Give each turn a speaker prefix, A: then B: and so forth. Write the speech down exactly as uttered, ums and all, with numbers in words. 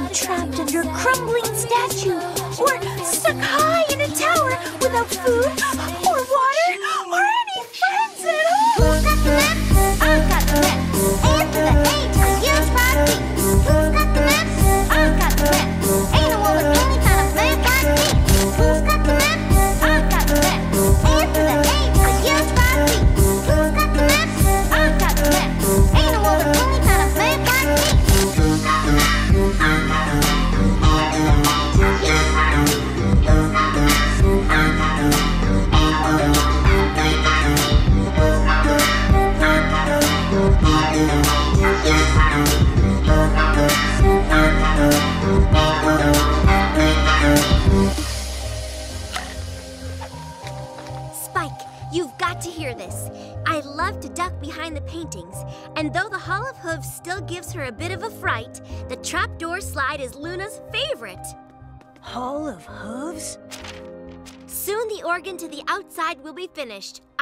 A: trapped under a crumbling statue, or stuck high in a tower without food, or water, or any friends at all.
B: Who's got the map? I've got the map. A to the A to the U spot B. Who's got the map? I've got the map. Ain't no one with any kind of map like me. Who's got the map? I've got the map. A to the A to the U spot B. Who's got the map? I've got the map. Ain't no one with any kind of map like me.
C: Spike, you've got to hear this. I love to duck behind the paintings, and though the Hall of Hooves still gives her a bit of a fright, the trapdoor slide is Luna's favorite.
A: Hall of Hooves?
C: Soon the organ to the outside will be finished.